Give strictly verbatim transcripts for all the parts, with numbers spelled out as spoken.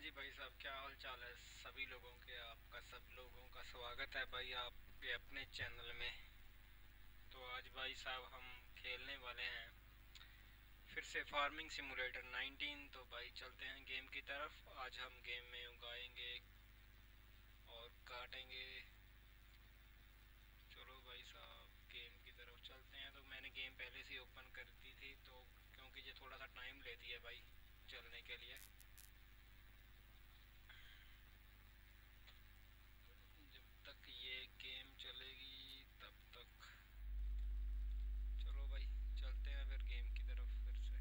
जी भाई साहब, क्या हाल चाल है सभी लोगों के। आपका सब लोगों का स्वागत है भाई आपके अपने चैनल में। तो आज भाई साहब हम खेलने वाले हैं फिर से फार्मिंग सिमुलेटर नाइनटीन। तो भाई चलते हैं गेम की तरफ। आज हम गेम में उगाएंगे और काटेंगे। चलो भाई साहब गेम की तरफ चलते हैं। तो मैंने गेम पहले से ओपन कर दी थी, तो क्योंकि ये थोड़ा सा टाइम लेती है भाई चलने के लिए। जब तक ये गेम चलेगी तब तक चलो भाई चलते हैं फिर गेम की तरफ फिर से।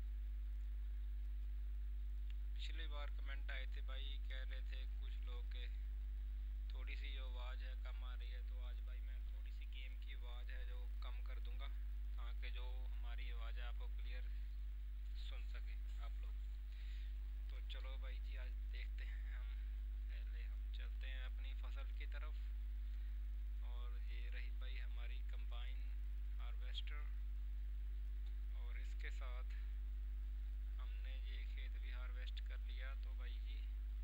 पिछली बार कमेंट आए थे भाई, कह रहे थे कुछ लोग के थोड़ी सी जो आवाज़ है कम आ रही है। तो आज भाई मैं थोड़ी सी गेम की आवाज़ है जो कम कर दूंगा, ताकि जो हमारी आवाज़ है आपको क्लियर सुन सके आप लोग। तो चलो भाई जी आज देखते हैं हम। पहले हम चलते हैं अपनी फसल की तरफ। और ये रही भाई हमारी कंबाइन हार्वेस्टर, और इसके साथ हमने ये खेत भी हार्वेस्ट कर लिया। तो भाई जी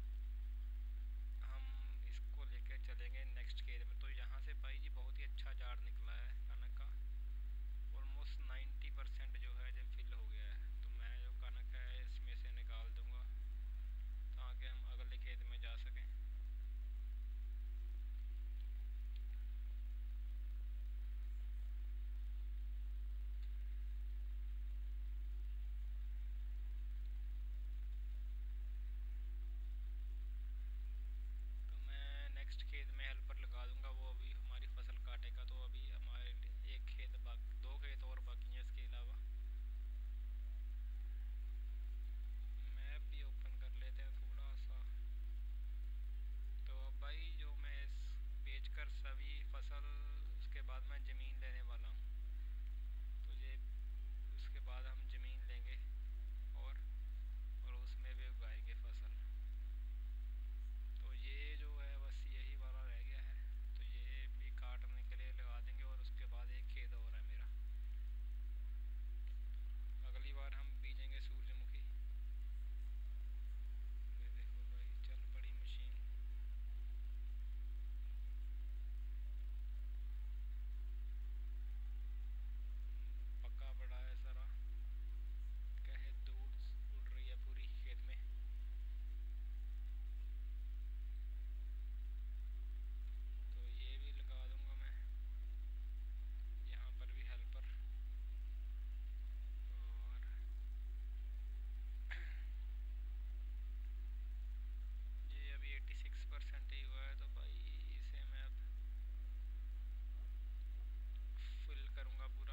हम इसको लेके चलेंगे नेक्स्ट खेत में। तो यहाँ से भाई जी बहुत ही अच्छा झाड़ निकला है कनक का। ऑलमोस्ट नाइन्टी परसेंट जो है जो फिल हो गया है। तो मैं जो कनक है इसमें से निकाल दूँगा ताकि हम अगले खेत में जा सकें। तो मैं नेक्स्ट खेत में हेल्पर लगा दूंगा, वो अभी हमारी फसल काटेगा। तो अभी हमारे एक खेत बाकी, दो खेत और बाकी हैं इसके अलावा। मैप भी ओपन कर लेते हैं थोड़ा सा। तो अब भाई जो मैं इस बेच कर सभी फसल, उसके बाद मैं ज़मीन लेने वाला हूँ। तो ये उसके बाद हम ज़मीन लेंगे और और उसमें भी उगाएंगे फसल। तो ये जो है बस यही वाला रह गया है। तो ये भी काटने के लिए लगा देंगे और उसके बाद एक खेत और है मेरा। अगली बार हम बीजेंगे सूरजमुखी। ये देखो भाई चल पड़ी मशीन। पक्का पड़ा है सारा, कहे दूध उड़ रही है पूरी खेत में। तो ये भी लगा दूंगा मैं यहाँ पर भी हेल्पर। और ये अभी एटी सिक्स परसेंट ही हुआ है। तो भाई इसे मैं अब फिल करूँगा पूरा।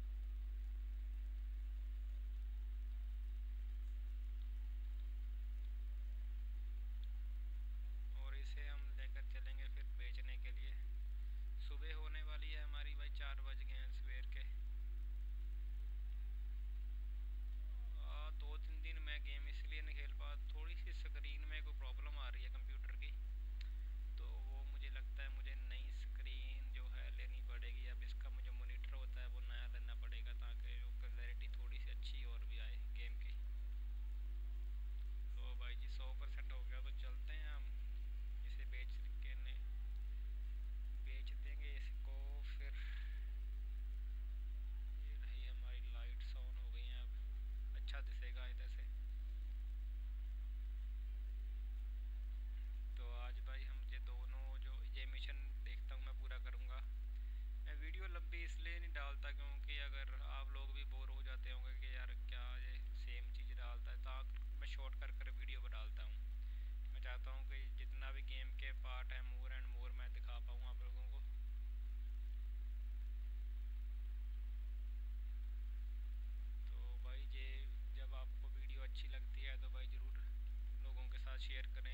और इसे हम लेकर चलेंगे फिर बेचने के लिए। सुबह होने वाली है हमारी भाई, चार बज गए हैं सवेर के। आ, दो तीन दिन मैं गेम इसलिए नहीं खेल पा, थोड़ी सी स्क्रीन में कोई प्रॉब्लम आ रही है कंप्यूटर की। तो वो मुझे लगता है मुझे नई स्क्रीन जो है लेनी पड़ेगी। अब इसका मुझे मॉनिटर होता है वो नया लेना पड़ेगा, ताकि जो क्लैरिटी थोड़ी सी अच्छी और भी आए गेम की। तो भाई जी सौ परसेंट हो गया, तो चलते हैं हम इसे बेच के ने बेच देंगे इसको फिर। ये रही हमारी लाइट्स ऑन हो गई हैं, अब अच्छा दिखेगा इधर से। तो आज भाई हम ये दोनों जो ये मिशन देखता हूँ मैं पूरा करूँगा। मैं वीडियो लंबी इसलिए नहीं डालता क्योंकि अगर आप लोग भी बोर हो जाते होंगे कि यार क्या ये सेम चीज़ डालता है, तो मैं शॉर्ट कर कर वीडियो डालता हूँ। मैं चाहता हूँ कि जितना भी गेम के पार्ट है मोर एंड मोर मैं दिखा पाऊँ आप लोगों को। तो भाई ये जब आपको वीडियो अच्छी लगती है तो भाई ज़रूर लोगों के साथ शेयर करें।